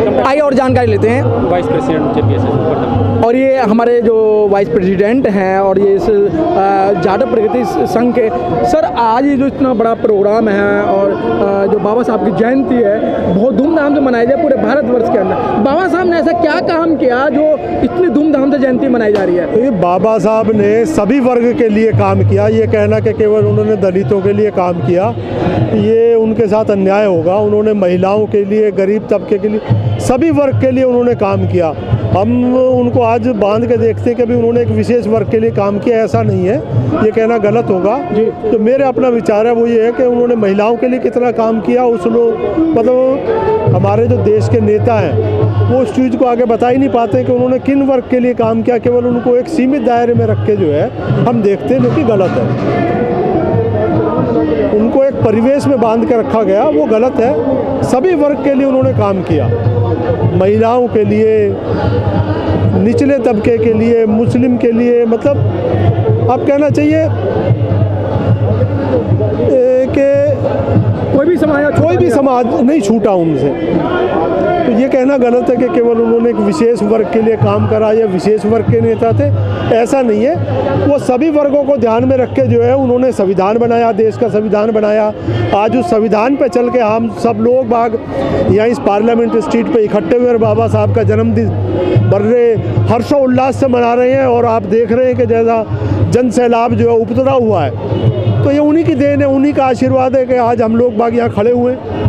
कार्यक्रम। आइए और जानकारी लेते हैं। वाइस प्रेसिडेंट JPSS और ये हमारे जो वाइस प्रेसिडेंट हैं और ये इस जाटव प्रगति संघ के सर, आज ये जो इतना बड़ा प्रोग्राम है और जो बाबा साहब की जयंती है बहुत धूमधाम से मनाई जाए पूरे भारतवर्ष के अंदर, बाबा साहब ने ऐसा क्या काम किया जो इतनी धूमधाम से जयंती मनाई जा रही है? ये बाबा साहब ने सभी वर्ग के लिए काम किया। ये कहना कि केवल उन्होंने दलितों के लिए काम किया, ये उनके साथ अन्याय होगा। उन्होंने महिलाओं के लिए, गरीब तबके के लिए, सभी वर्ग के लिए उन्होंने काम किया। हम उनको आज बांध के देखते हैं कि भी उन्होंने एक विशेष वर्ग के लिए काम किया, ऐसा नहीं है, ये कहना गलत होगा। तो मेरे अपना विचार है वो ये है कि उन्होंने महिलाओं के लिए कितना काम किया, उस लोग मतलब हमारे जो देश के नेता हैं वो उस चीज़ को आगे बता ही नहीं पाते कि उन्होंने किन वर्ग के लिए काम किया। केवल उनको एक सीमित दायरे में रख के जो है हम देखते हैं, जो कि गलत है। उनको एक परिवेश में बांध के रखा गया, वो गलत है। सभी वर्ग के लिए उन्होंने काम किया, महिलाओं के लिए, निचले तबके के लिए, मुस्लिम के लिए, मतलब आप कहना चाहिए कि कोई भी समाज नहीं छूटा उनसे। तो ये कहना गलत है कि केवल उन्होंने एक विशेष वर्ग के लिए काम करा या विशेष वर्ग के नेता थे, ऐसा नहीं है। वो सभी वर्गों को ध्यान में रख के जो है उन्होंने संविधान बनाया, देश का संविधान बनाया। आज उस संविधान पे चल के हम सब लोग बाग यहाँ इस पार्लियामेंट स्ट्रीट पे इकट्ठे हुए और बाबा साहब का जन्मदिन बर्रे हर्षोल्लास से मना रहे हैं। और आप देख रहे हैं कि जैसा जन सैलाब जो है उतरा हुआ है, तो ये उन्हीं की देन है, उन्हीं का आशीर्वाद है कि आज हम लोग बाग यहाँ खड़े हुए हैं।